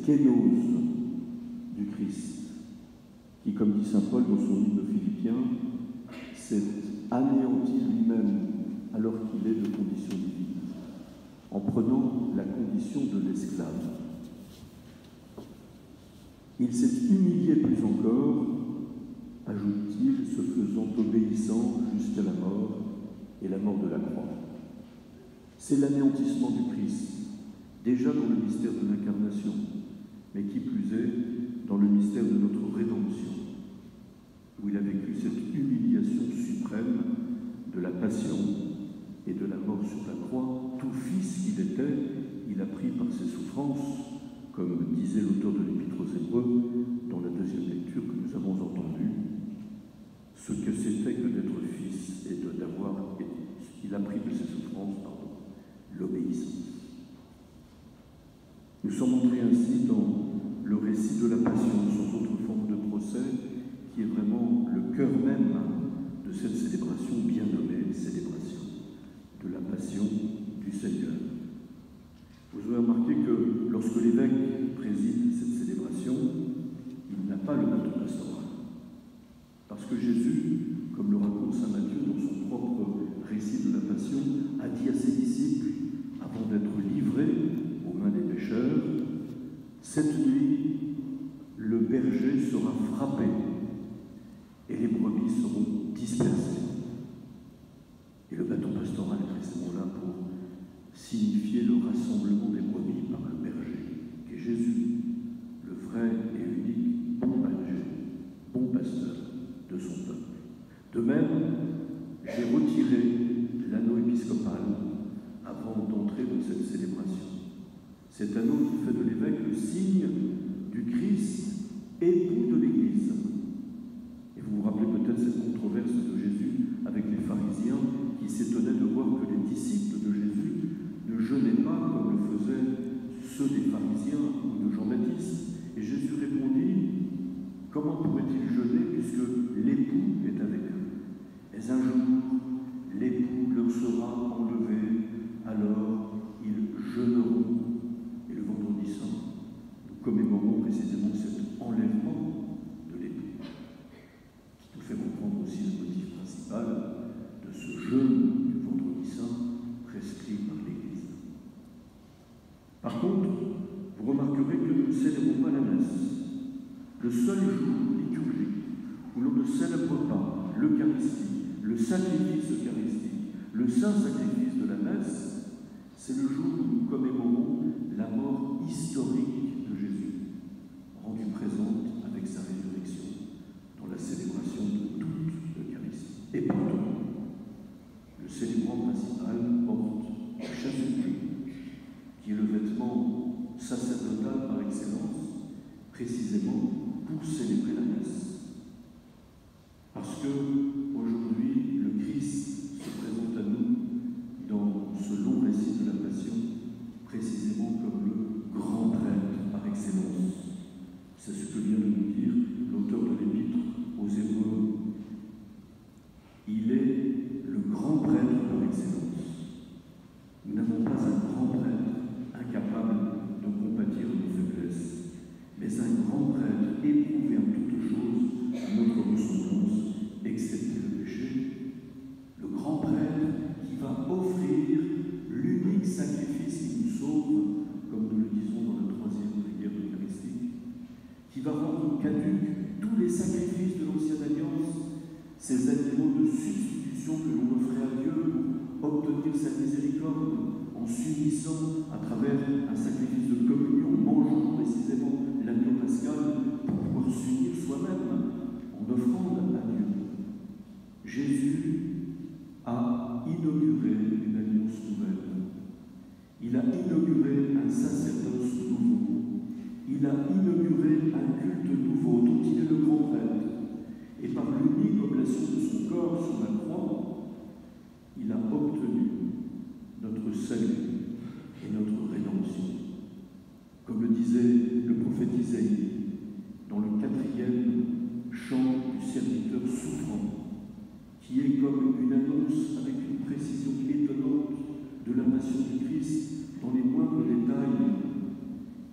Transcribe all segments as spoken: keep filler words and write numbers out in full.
kénose du Christ, qui, comme dit saint Paul dans son livre aux Philippiens, s'est anéanti lui-même alors qu'il est de condition divine, en prenant la condition de l'esclave. Il s'est humilié plus encore, ajoute-t-il, se faisant obéissant jusqu'à la mort et la mort de la croix. C'est l'anéantissement du Christ, déjà dans le mystère de l'incarnation, mais qui plus est, dans le mystère de notre rédemption, où il a vécu cette humiliation suprême de la passion et de la mort sur la croix. Tout fils qu'il était, il a pris par ses souffrances, comme disait l'auteur de l'Épître aux Hébreux dans la deuxième lecture que nous avons entendue, ce que c'était que d'être fils et de d'avoir, il a pris de ses souffrances, pardon, l'obéissance. Nous sommes entrés ainsi dans le récit de la passion, sans autre forme de procès, qui est vraiment le cœur même de cette célébration bien nommée célébration de la passion du Seigneur. Vous aurez remarqué que lorsque l'évêque préside cette célébration, il n'a pas le bateau pastoral. Parce que Jésus, comme le raconte saint Matthieu dans son propre récit de la passion, a dit à ses disciples, avant d'être livré aux mains des pécheurs, « Cette nuit, le berger sera frappé et les brebis seront dispersées. » Et le bateau pastoral est précisément là pour signifier le rassemblement des brebis par le berger, qui est Jésus, le vrai et unique bon berger, bon pasteur de son peuple. De même, j'ai retiré l'anneau épiscopal avant d'entrer dans cette célébration. Cet anneau qui fait de l'évêque le signe du Christ, époux de l'Église. Et vous vous rappelez peut-être cette controverse de Jésus avec les pharisiens qui s'étonnaient de voir que les disciples de Jésus ne jeûnaient pas comme le faisaient ceux des pharisiens ou de Jean-Baptiste. Et Jésus répondit, comment pourrait-il jeûner puisque l'époux est avec eux? Mais un jour, l'époux leur sera enlevé, alors ils jeûneront. Et le vendredi saint, nous commémorons précisément cet enlèvement de l'époux, qui nous fait comprendre aussi le motif principal de ce jeûne du vendredi saint prescrit par l'Église. Par contre, vous remarquerez que nous ne célébrons pas la messe. Le seul jour liturgique où l'on ne célèbre pas l'Eucharistie, le sacrifice eucharistique, le saint sacrifice de la messe, c'est le jour où nous commémorons la mort historique de Jésus, rendue présente avec sa résurrection dans la célébration de toute l'Eucharistie. Et pourtant, le célébrant principal porte le chasuble, qui est le vêtement sacerdotal par excellence, précisément pour célébrer la messe. Parce que aujourd'hui, le Christ se présente à nous dans ce long récit de la Passion, précisément comme le grand prêtre par excellence. C'est ce que vient de nous dire l'auteur de l'Épître aux Hébreux. Il est le grand prêtre par excellence. Nous n'avons pas un grand prêtre incapable de compatir nos faiblesses, mais un grand prêtre éprouvé en toutes choses à notre ressemblance, excepté le péché. Le grand prêtre qui va offrir l'unique sacrifice qui nous sauve, comme nous le disons dans la troisième prière eucharistique, qui va rendre caduques tous les sacrifices de l'ancienne alliance, ces animaux de substitution que l'on offrait à Dieu pour obtenir sa miséricorde, en s'unissant à travers un sacrifice de communion, en mangeant précisément l'agneau pascal pour pouvoir s'unir soi-même en offrande à Dieu. Jésus a inauguré une alliance nouvelle. Il a inauguré un sacerdoce nouveau. Il a inauguré un culte nouveau dont il est le grand prêtre. Et par l'unique oblation de son corps sur la croix, il a obtenu notre salut et notre rédemption. Comme le disait le prophète Isaïe dans le quatrième chant du serviteur souffrant, qui est comme une annonce avec une précision étonnante de la passion du Christ dans les moindres détails. Il a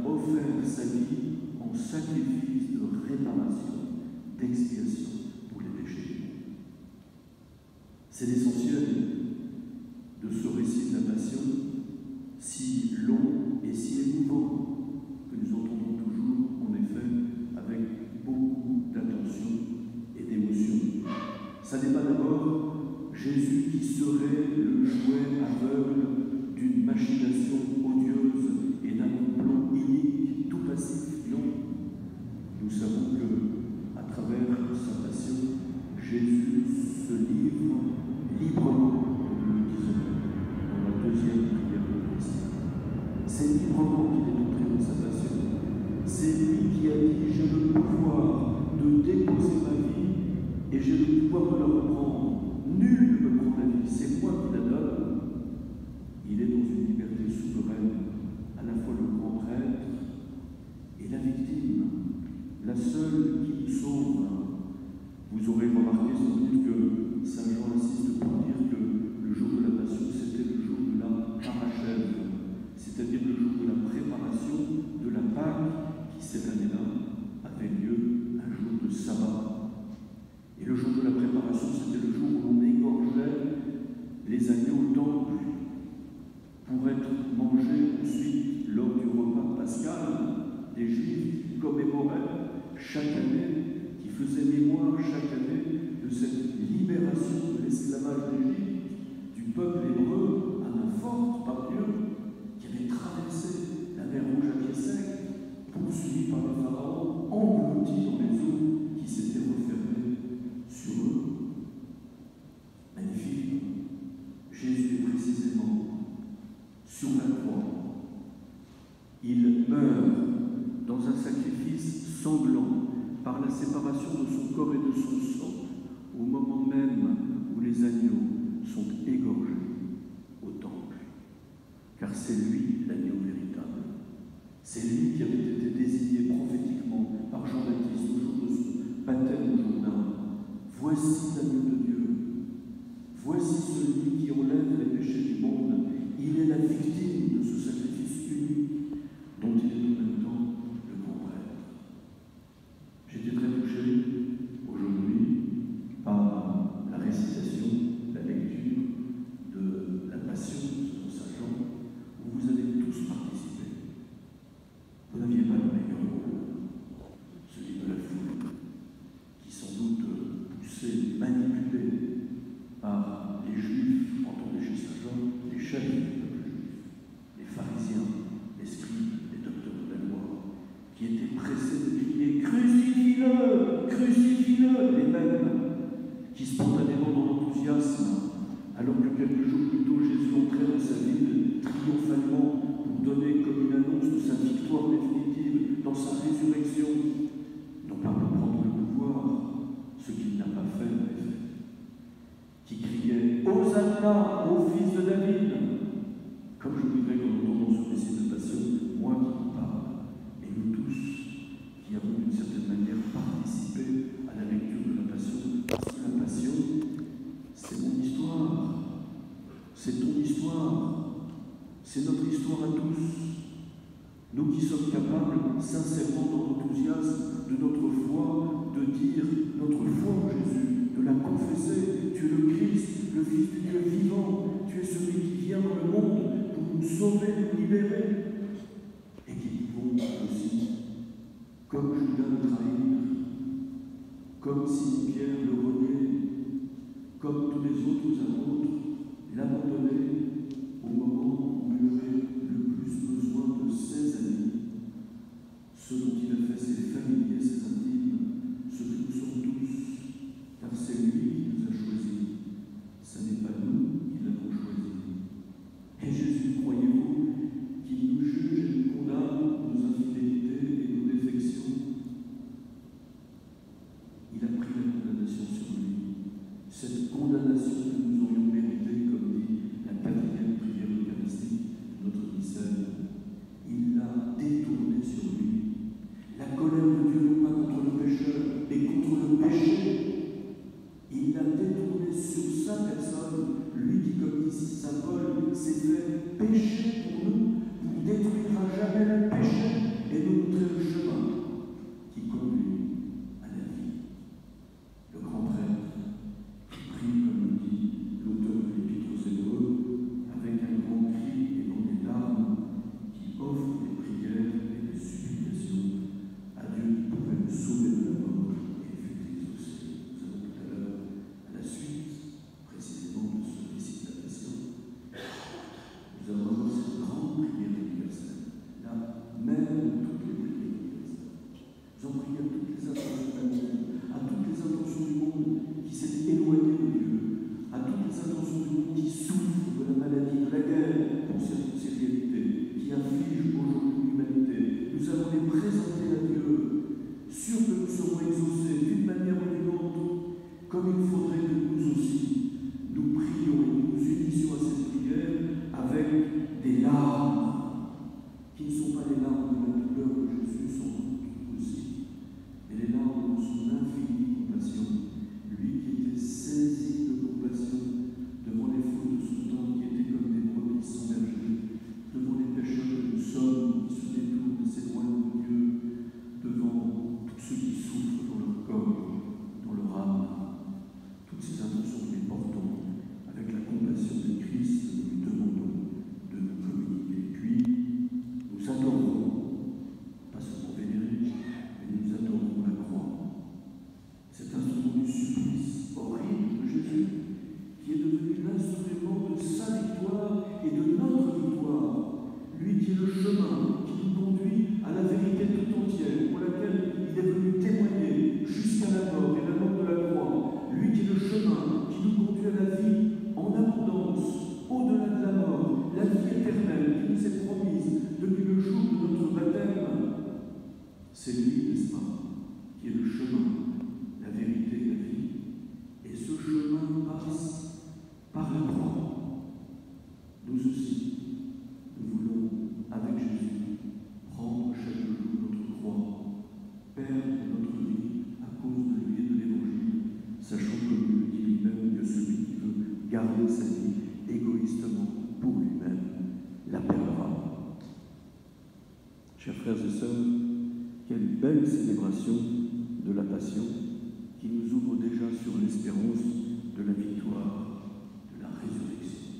offert sa vie en sacrifice de réparation, d'expiation pour les péchés du monde. C'est l'essentiel de ce récit de la Passion, si long et si émouvant, que nous entendons toujours, en effet, avec beaucoup d'attention et d'émotion. Ça n'est pas d'abord Jésus qui serait le jouet aveugle d'une machination odieuse et d'un complot inique, tout passif. Non. Nous savons que, à travers sa passion, Jésus se livre librement, comme nous le disons dans la deuxième prière de Christ. C'est librement qu'il est entré dans sa passion. C'est lui qui a dit « J'ai le pouvoir de déposer ma vie et j'ai le pouvoir de la reprendre. Nul ne me prend la vie, c'est moi qui la donne. » Il est dans une liberté souveraine, à la fois le grand prêtre et la victime, la seule qui nous sauve. Vous aurez remarqué sans doute que Saint Jean insiste pour dire que le jour de la Passion, c'était le jour de la parachève, c'est-à-dire le jour de la préparation de la Pâque qui, cette année-là, avait lieu un jour de sabbat. Et le jour de la préparation, c'était le jour où l'on égorgeait les agneaux au temple pour être mangés ensuite lors du repas pascal des Juifs qui commémoraient chaque année, qui faisaient mémoire chaque année de cette libération de l'esclavage d'Égypte, du peuple hébreu à main forte par Dieu, qui avait traversé la mer Rouge à pied sec, poursuivi par les pharaons, englouti dans les eaux qui s'étaient refermées sur eux. Magnifique. Jésus est précisément sur la croix. Il meurt dans un sacrifice sanglant par la séparation de son corps et de son sang au moment même où les agneaux sont égorgés au temple. Car c'est lui l'agneau véritable. C'est lui qui avait été désigné prophétiquement par Jean-Baptiste au jour de son baptême au Jourdain. Voici l'agneau de Dieu. Voici celui qui enlève les péchés du monde. Il est la victime de ce sacrifice unique dont il est en même temps le grand prêtre. J'ai été très touché aujourd'hui par la récitation, la lecture de la Passion de Saint Jean, où vous avez tous participé. Vous n'aviez pas le meilleur rôle, celui de la foule, qui sans doute poussé, manipulé par les Juifs, entendez chez Saint Jean, les chefs du peuple juif, les pharisiens, les scribes, les docteurs de la loi, qui étaient pressés de crier « Crucifie-le! Crucifie-le !» les mêmes qui spontanément dans l'enthousiasme, alors que quelques jours plus tôt Jésus entrait dans sa ville triomphalement pour donner comme une annonce de sa victoire définitive dans sa résurrection, non pas pour prendre le pouvoir, ce qu'il n'a pas fait en effet, qui criait « Hosanna au fils de David !» Comme je voudrais qu'en entendant ce récit de Passion, moi qui vous parle, et nous tous qui avons d'une certaine manière participé à la lecture de la Passion, parce que la Passion, c'est mon histoire, c'est ton histoire, c'est notre histoire à tous. Nous qui sommes capables, sincèrement dans l'enthousiasme de notre foi, de dire notre foi en Jésus, de la confesser. Tu es le Christ, le Fils de Dieu vivant, tu es celui qui vient dans le monde pour nous sauver, nous libérer, et qui vivons aussi, comme Judas le trahir, comme Simon-Pierre le renier, comme tous les autres apôtres, l'abandonner au moment où il avait le plus besoin de ses amis, ceux dont il a fait ses familiers, ses intimes, ceux que nous sommes tous, car c'est lui qui nous a choisis, ce n'est pas nous qui l'avons choisi. Et Jésus, croyez-vous, qu'il nous juge et nous condamne nos infidélités et nos défections? Il a pris la condamnation sur lui, cette condamnation que nous aurions méritée, comme dit la quatrième prière eucharistique de notre missel. Il l'a détourné sur lui. La colère de Dieu non pas contre le pécheur, mais contre le péché. Il l'a détourné sur sa personne, lui qui, comme dit Saint Paul, s'est fait péché pour nous, pour détruire à jamais le péché. celui, n'est-ce pas, qui est le chemin, la vérité et la vie. Et ce chemin passe par la croix. Nous aussi, nous voulons, avec Jésus, prendre chaque jour notre croix, perdre notre vie à cause de lui et de l'Évangile, sachant comme il le dit lui-même que celui qui veut garder sa vie égoïstement pour lui-même la perdra. Chers frères et sœurs, quelle belle célébration de la Passion qui nous ouvre déjà sur l'espérance de la victoire, de la résurrection.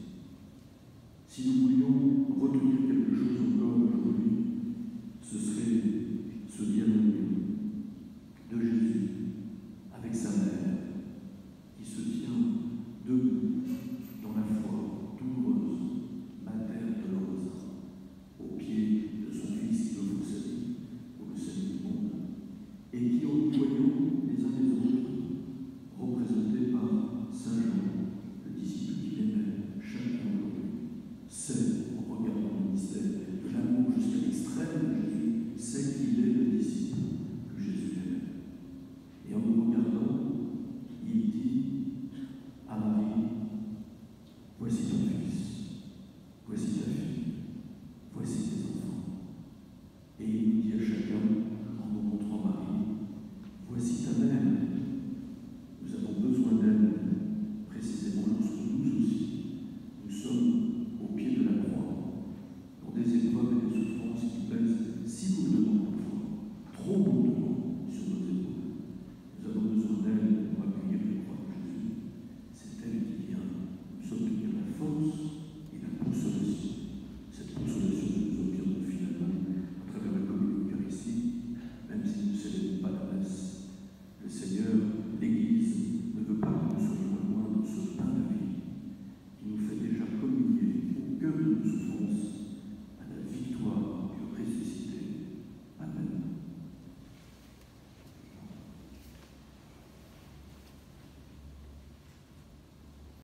Si nous voulions retenir quelque chose encore aujourd'hui, ce serait ce dialogue de Jésus avec sa mère qui se tient debout dans la foi douloureuse, Mater Dolorosa, au pied de son Fils qui offre sa vie pour le salut du monde, et qui, en nous voyant les uns les autres, représentés par Saint Jean, le disciple qu'il aimait, chacun d'entre eux, sait, en regardant le mystère de l'amour jusqu'à l'extrême de Jésus, sait qu'il est le disciple que Jésus aimait. Et en nous regardant, il dit à Marie, voici ton fils, voici ta fille, voici tes enfants. Et il nous dit à chacun, en nous montrant Marie, voici ta mère. Nous avons besoin d'elle, précisément lorsque nous aussi, nous sommes au pied de la croix, dans des épreuves et des souffrances qui pèsent si lourdement parfois, trop lourdement sur nos épaules. Nous avons besoin d'elle pour accueillir les croix de Jésus. C'est elle qui vient nous obtenir la force et la consolation. Cette consolation que nous obtenons finalement à travers la communion eucharistique, même si nous ne célébrons pas la messe. Le Seigneur, l'Église, ne veut pas que nous soyons loin de ce pain de vie qui nous fait déjà communier au cœur de nos souffrances